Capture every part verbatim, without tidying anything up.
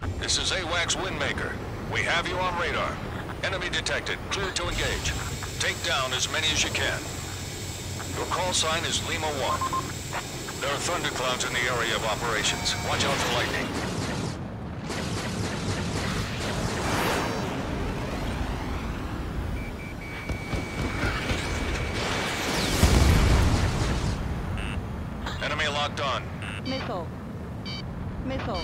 This is AWACS Windmaker. We have you on radar. Enemy detected. Clear to engage. Take down as many as you can. Your call sign is Lima one. There are thunderclouds in the area of operations. Watch out for lightning. Enemy locked on. Missile. Missile.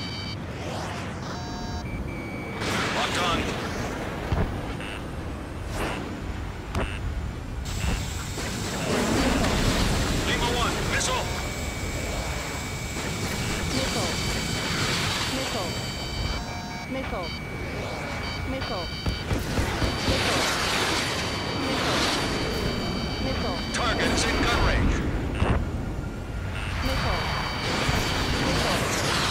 Locked on. Lima one, missile. Missile. Missile. Missile. Missile. Missile. Missile. Target is in gun range. Missile. Missile.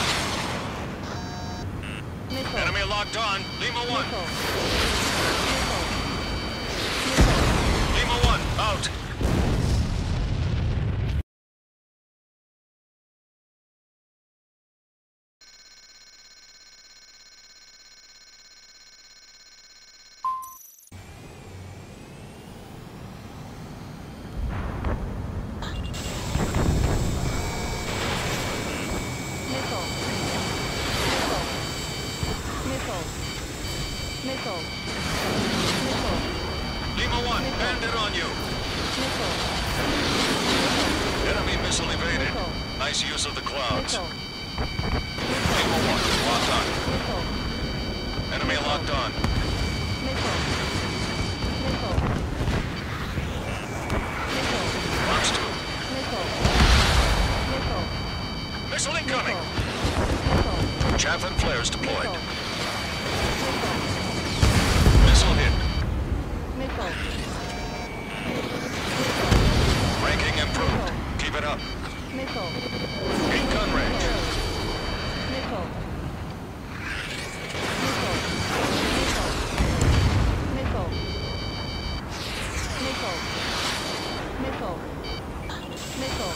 Missile. Enemy locked on. Lima one. Missile. Missile. Lima one, out. Missile. Missile. Missile. Lima one, bandit on you. Missile. Enemy missile evaded. Missile. Nice use of the clouds. Missile. Lima one, locked on. Missile. Enemy locked on. Missile. Missile. Missile. Box two. Missile. Missile. Missile incoming. Missile. Chaff and flares deployed. Missile. Missile hit. Missile. Ranking improved. Keep it up. Missile. In gun range. Missile. Missile. Missile. Missile. Missile. Missile.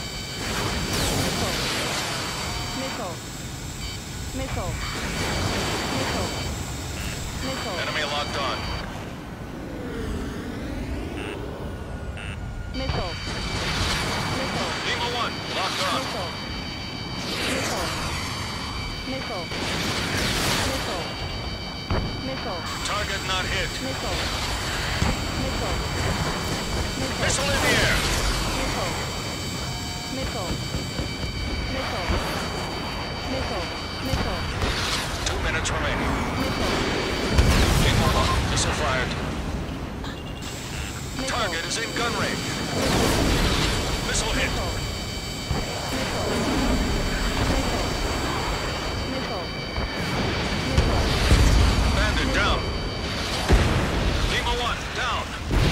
Missile. Missile. Missile. Missile. Enemy locked on. Missile. Missile. Lima one, locked on. Missile. Missile. Missile. Missile. Missile. Target not hit. Missile. Missile. Missile. Missile in the air. Missile. Missile. Missile. Missile. Missile. Two minutes remaining. Missile. Lima one, missile fired. Missile. Target is in gun range. Missile hit. Missile. Missile. Missile. Missile. Bandit down. Lima one, down.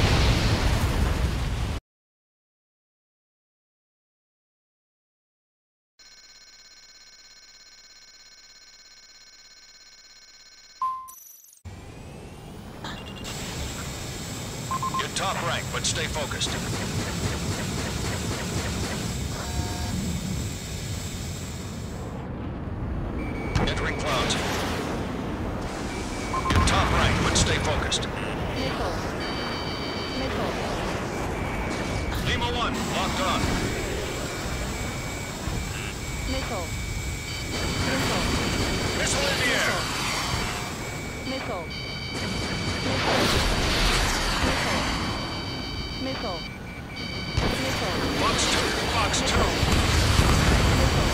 You're top rank, but stay focused. Entering clouds. You're top rank, but stay focused. Missile. Missile. Lima one, locked on. Missile. Missile. Missile in the air. Missile. Missile. Missile. Missile. Box two, box two. Missile.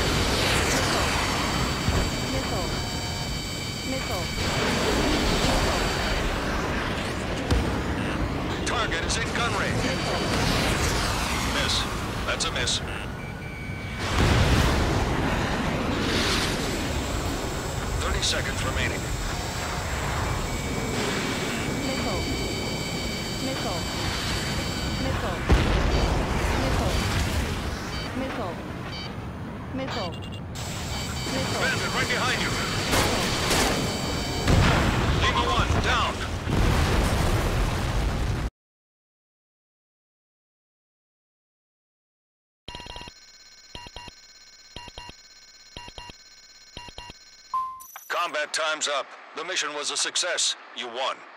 Missile. Missile. Target is in gun range. Missile. Miss. That's a miss. Thirty seconds remaining. Missile. Missile. Missile. Missile. Missile. Missile. Missile. Bandit right behind you. Lima one, down. Combat time's up. The mission was a success. You won.